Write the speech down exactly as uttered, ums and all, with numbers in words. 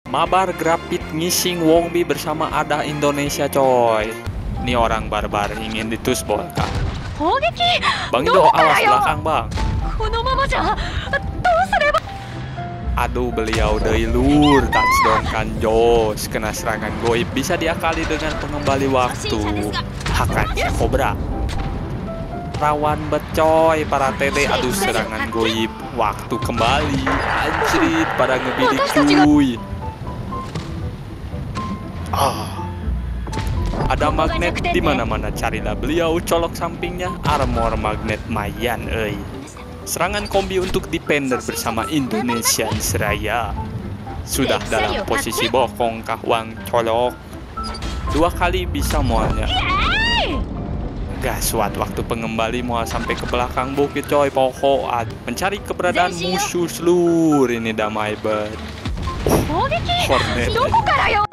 Mabar Grapit ngising Wongbi bersama Ada Indonesia coy. Ini orang barbar ingin ditusbol kah? Bang Indo awas belakang bang. Aduh beliau dari lur touchdown kan jos. Kena serangan goib bisa diakali dengan pengembali waktu. Hakan si Cobra. Rawan becoy para tele. Aduh serangan goib. Waktu kembali. Anjrit pada ngebidik cuy. Ah. Ada magnet di mana-mana, carilah beliau, colok sampingnya armor magnet Mayan euy. Serangan kombi untuk defender bersama Indonesia Seraya. Sudah dalam posisi bokong kah Wang colok. Dua kali bisa mualnya. Gaswat waktu pengembali mual sampai ke belakang bukit coy pohoat. Mencari keberadaan musuh seluruh ini damai bet. Hornet.